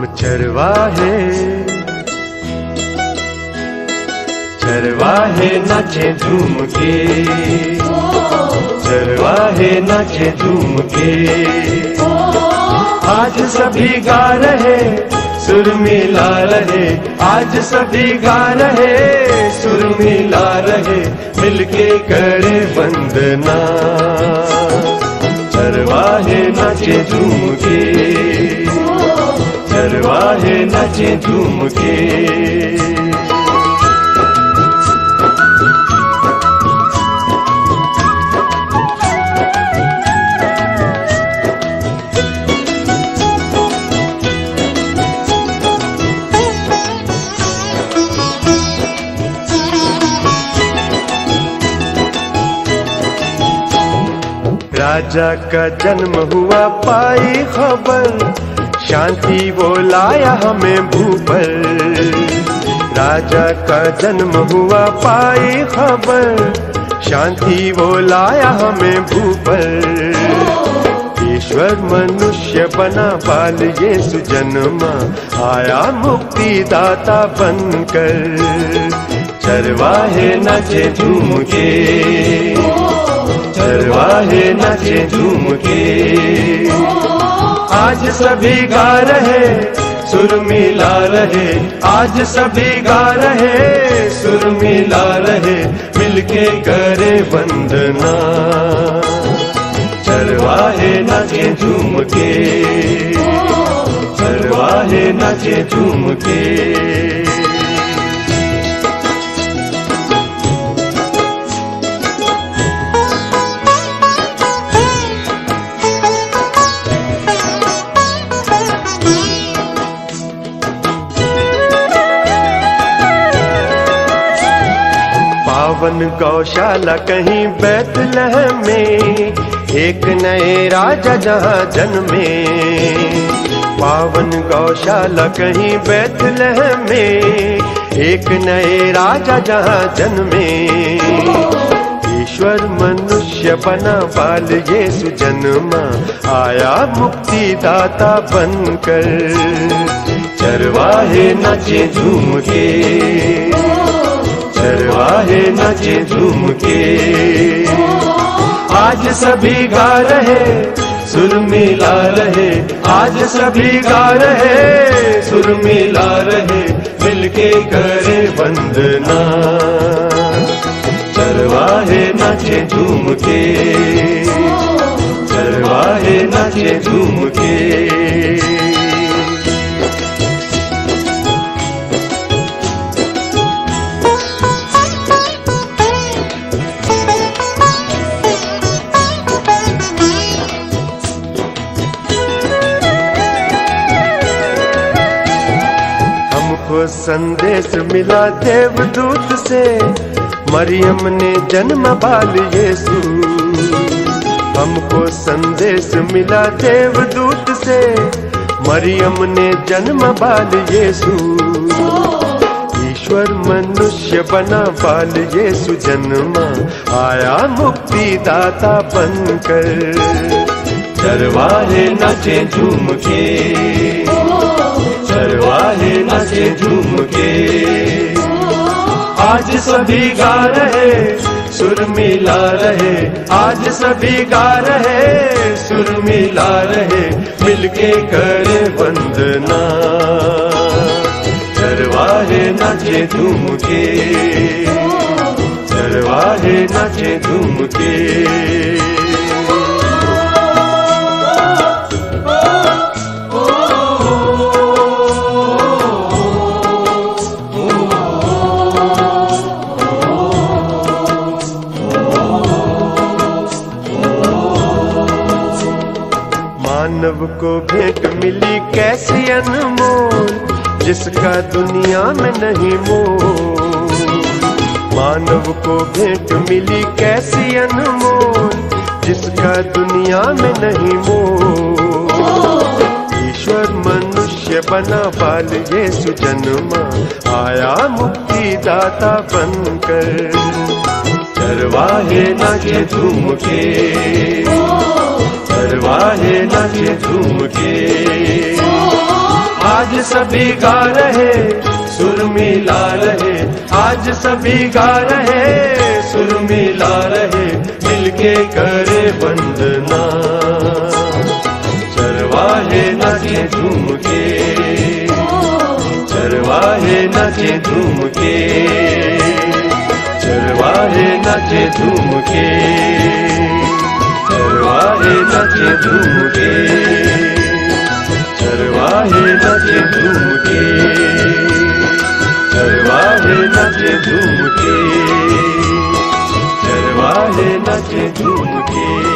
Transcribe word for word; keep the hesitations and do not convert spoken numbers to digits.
हम चरवाहे चरवाहे नाचे झूम के, चरवाहे नाचे झूम के। आज सभी गा रहे सुर मिला रहे, आज सभी गा रहे सुर मिला रहे, मिलके करे वंदना। चरवाहे नाचे झूम के, चरवाहे नाचे झूम के। राजा का जन्म हुआ पाई खबर, शांति वो लाया हमें भूपर। राजा का जन्म हुआ पाई खबर, शांति वो लाया हमें भूपर। ईश्वर मनुष्य बना बाल यीशु जन्मा, आया मुक्ति दाता बनकर। चरवाहे नाचे झूम के, चरवाहे नाचे झूम के। आज सभी गा रहे सुर मिला रहे, आज सभी गा रहे सुर मिला रहे, मिलके करे वंदना। चरवाहे नाचे झूम के, चरवाहे नाचे झूम के। पावन गौशाला कहीं बैतलहम में, एक नए राजा जहां जन्मे। पावन गौशाला कहीं बैतलहम में, एक नए राजा जहां जन्मे। ईश्वर मनुष्य बना बाल यीशु जन्मा, आया मुक्ति दाता बनकर। चरवाहे नाचे झूम के, चरवाहे नाचे झूम के। आज सभी गा रहे सुर मिला रहे, आज सभी गा रहे सुर मिला रहे, मिलके करे वंदना। चरवाहे नाचे झूम के, चरवाहे नाचे झूम के। हमको संदेश मिला देवदूत से, मरियम ने जन्म बाल यीशु। हमको संदेश मिला देवदूत से, मरियम ने जन्म बाल यीशु। ईश्वर मनुष्य बना बाल यीशु जन्मा, आया मुक्ति दाता बनकर। चरवाहे नाचे झूम के, चरवाहे नाचे झूम के। आज सभी गा रहे सुर मिला रहे, आज सभी गा रहे सुर मिला रहे, मिलके करे वंदना। चरवाहे नाचे झूम के, चरवाहे नाचे झूम के। मानव को भेंट मिली कैसी अनमोल, जिसका दुनिया में नहीं मोल। मानव को भेंट मिली कैसी अनमोल, जिसका दुनिया में नहीं मोल। ईश्वर मनुष्य बना बाल यीशु जन्मा, आया मुक्ति दाता बनकर। चरवाहे नाचे झूम के, चरवाहे नाचे झूम के। आज सभी गा रहे सुर मिला रहे, आज सभी गा रहे सुर मिला रहे, मिलके करे वंदना। चरवाहे नाचे झूम के, चरवाहे नाचे झूम के, चरवाहे नाचे झूम के, चरवाहे नाचे झूम के, चरवाहे नाचे झूम के, चरवाहे नाचे झूम के, चरवाहे नाचे झूम के।